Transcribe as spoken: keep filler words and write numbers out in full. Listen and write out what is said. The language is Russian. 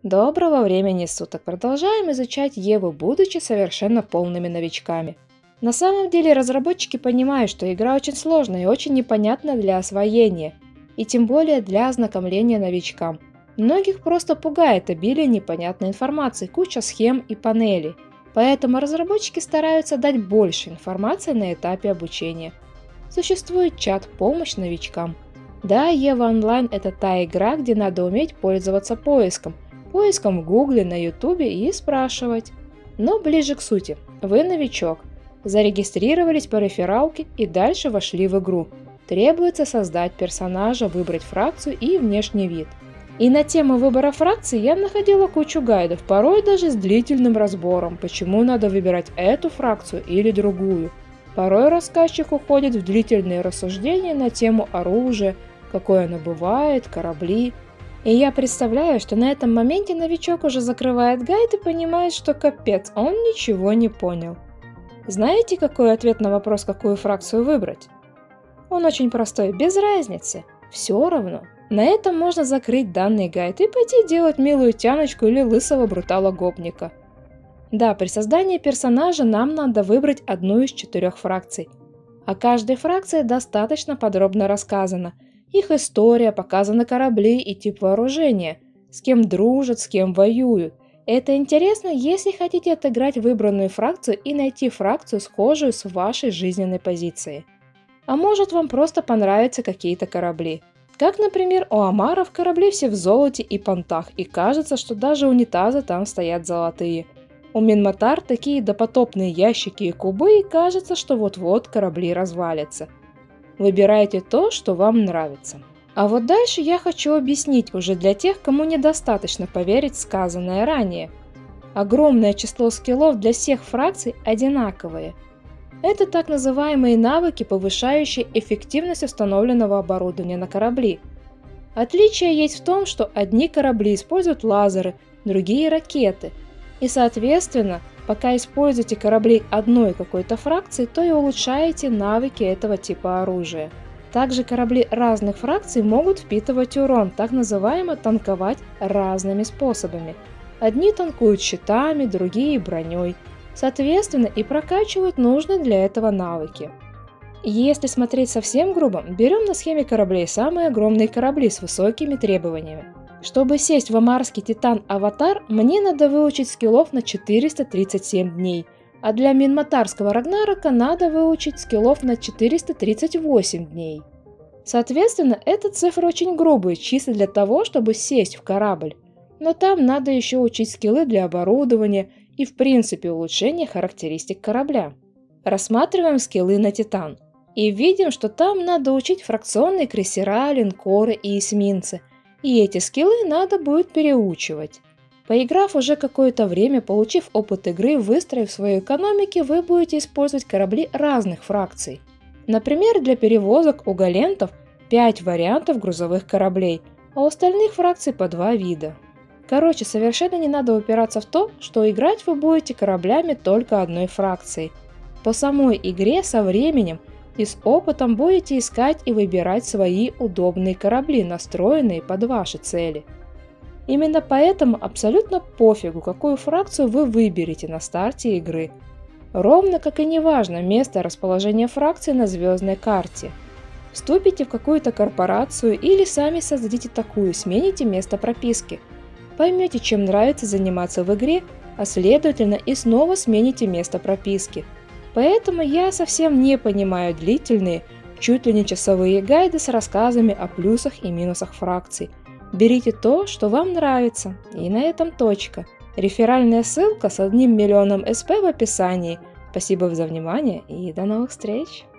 Доброго времени суток! Продолжаем изучать Еву, будучи совершенно полными новичками. На самом деле разработчики понимают, что игра очень сложная и очень непонятна для освоения, и тем более для ознакомления новичкам. Многих просто пугает обилие непонятной информации, куча схем и панелей, поэтому разработчики стараются дать больше информации на этапе обучения. Существует чат-помощь новичкам. Да, Ева Онлайн — это та игра, где надо уметь пользоваться поиском, поиском в Гугле, на Ютубе и спрашивать. Но ближе к сути. Вы новичок. Зарегистрировались по рефералке и дальше вошли в игру. Требуется создать персонажа, выбрать фракцию и внешний вид. И на тему выбора фракции я находила кучу гайдов, порой даже с длительным разбором, почему надо выбирать эту фракцию или другую. Порой рассказчик уходит в длительные рассуждения на тему оружия, какое оно бывает, корабли. И я представляю, что на этом моменте новичок уже закрывает гайд и понимает, что капец, он ничего не понял. Знаете, какой ответ на вопрос, какую фракцию выбрать? Он очень простой, без разницы, все равно. На этом можно закрыть данный гайд и пойти делать милую тяночку или лысого брутала-гопника. Да, при создании персонажа нам надо выбрать одну из четырех фракций. О каждой фракции достаточно подробно рассказано. Их история, показаны корабли и тип вооружения, с кем дружат, с кем воюют. Это интересно, если хотите отыграть выбранную фракцию и найти фракцию, схожую с вашей жизненной позицией. А может, вам просто понравятся какие-то корабли. Как, например, у омаров корабли все в золоте и понтах, и кажется, что даже унитазы там стоят золотые. У Минматар такие допотопные ящики и кубы, и кажется, что вот-вот корабли развалятся. Выбирайте то, что вам нравится. А вот дальше я хочу объяснить уже для тех, кому недостаточно поверить в сказанное ранее. Огромное число скиллов для всех фракций одинаковые. Это так называемые навыки, повышающие эффективность установленного оборудования на корабли. Отличие есть в том, что одни корабли используют лазеры, другие ракеты. И соответственно, пока используете корабли одной какой-то фракции, то и улучшаете навыки этого типа оружия. Также корабли разных фракций могут впитывать урон, так называемо танковать разными способами. Одни танкуют щитами, другие броней. Соответственно, и прокачивают нужные для этого навыки. Если смотреть совсем грубо, берем на схеме кораблей самые огромные корабли с высокими требованиями. Чтобы сесть в омарский Титан Аватар, мне надо выучить скиллов на четыреста тридцать семь дней, а для Минматарского Рагнарока надо выучить скиллов на четыреста тридцать восемь дней. Соответственно, эта цифра очень грубая, чисто для того, чтобы сесть в корабль. Но там надо еще учить скиллы для оборудования и в принципе улучшения характеристик корабля. Рассматриваем скиллы на Титан. И видим, что там надо учить фракционные крейсера, линкоры и эсминцы. И эти скиллы надо будет переучивать. Поиграв уже какое-то время, получив опыт игры, выстроив свою экономику, вы будете использовать корабли разных фракций. Например, для перевозок у галентов пять вариантов грузовых кораблей, а у остальных фракций по два вида. Короче, совершенно не надо упираться в то, что играть вы будете кораблями только одной фракции. По самой игре со временем и с опытом будете искать и выбирать свои удобные корабли, настроенные под ваши цели. Именно поэтому абсолютно пофигу, какую фракцию вы выберете на старте игры. Ровно как и не важно место расположения фракции на звездной карте. Вступите в какую-то корпорацию или сами создадите такую, смените место прописки. Поймете, чем нравится заниматься в игре, а следовательно и снова смените место прописки. Поэтому я совсем не понимаю длительные, чуть ли не часовые гайды с рассказами о плюсах и минусах фракций. Берите то, что вам нравится, и на этом точка. Реферальная ссылка с одним миллионом эс пэ в описании. Спасибо за внимание и до новых встреч!